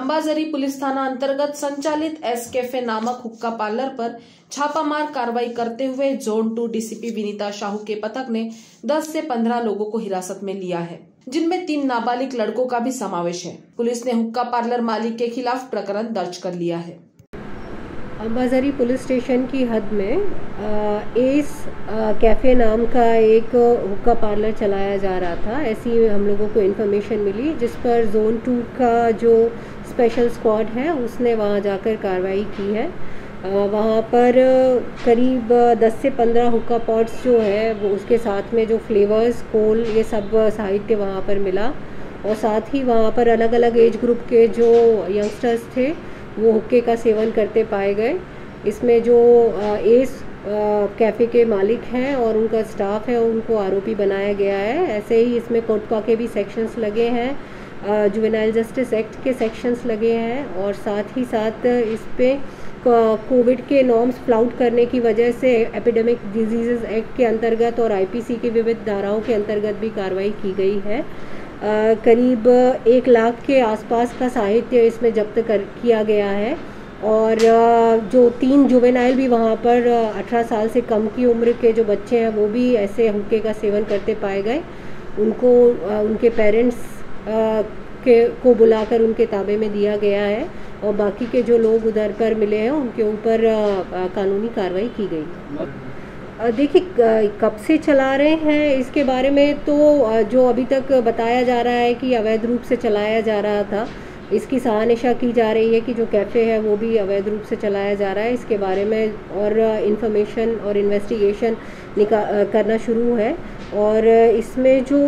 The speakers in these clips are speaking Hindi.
अंबाजरी पुलिस थाना अंतर्गत संचालित एस कैफे नामक हुक्का पार्लर पर छापामार कार्रवाई करते हुए जोन 2 डीसीपी विनीता शाहू के पथक ने 10 से 15 लोगों को हिरासत में लिया है, जिनमें 3 नाबालिग लड़कों का भी समावेश है। पुलिस ने हुक्का पार्लर मालिक के खिलाफ प्रकरण दर्ज कर लिया है। अंबाजरी पुलिस स्टेशन की हद में एस कैफ़े नाम का एक हुक्का पार्लर चलाया जा रहा था। ऐसी हम लोगों को इन्फॉर्मेशन मिली, जिस पर जोन 2 का जो स्पेशल स्क्वाड है उसने वहां जाकर कार्रवाई की है। वहां पर करीब 10 से 15 हुक्का पॉट्स जो है वो, उसके साथ में जो फ्लेवर्स, कोल, ये सब साहित्य वहां पर मिला। और साथ ही वहां पर अलग अलग एज ग्रुप के जो यंगस्टर्स थे वो हुक्के का सेवन करते पाए गए। इसमें जो एस कैफ़े के मालिक हैं और उनका स्टाफ है उनको आरोपी बनाया गया है। ऐसे ही इसमें कोटपा के भी सेक्शंस लगे हैं, जुवेनाइल जस्टिस एक्ट के सेक्शंस लगे हैं, और साथ ही साथ इस पे कोविड के नॉर्म्स फ्लाउट करने की वजह से एपिडेमिक डिजीज़ एक्ट के अंतर्गत और आईपीसी की विविध धाराओं के अंतर्गत भी कार्रवाई की गई है। करीब 1 लाख के आसपास का साहित्य इसमें जब्त किया गया है। और जो 3 जुवेनाइल भी वहाँ पर 18 साल से कम की उम्र के जो बच्चे हैं वो भी ऐसे हुक्के का सेवन करते पाए गए। उनको उनके पेरेंट्स को बुलाकर उनके ताबे में दिया गया है, और बाकी के जो लोग उधर पर मिले हैं उनके ऊपर कानूनी कार्रवाई की गई। देखिए, कब से चला रहे हैं इसके बारे में तो जो अभी तक बताया जा रहा है कि अवैध रूप से चलाया जा रहा था, इसकी सहानिशा की जा रही है कि जो कैफ़े है वो भी अवैध रूप से चलाया जा रहा है। इसके बारे में और इन्फॉर्मेशन और इन्वेस्टिगेशन करना शुरू है। और इसमें जो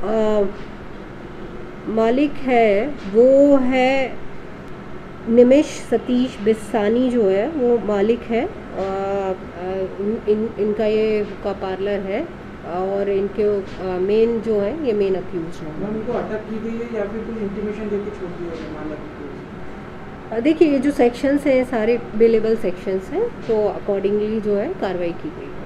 मालिक है वो है निमिष सतीश बिस्सानी, जो है वो मालिक है। इनका ये हुक्का पार्लर है और इनके मेन जो है ये मेन अक्यूज है। उनको अटक की गई है या फिर कोई इंटीमेशन देके छोड़ दिया है मामला? देखिए, ये जो सेक्शंस हैं सारे बेलेबल सेक्शंस हैं, तो अकॉर्डिंगली जो है कार्रवाई की गई।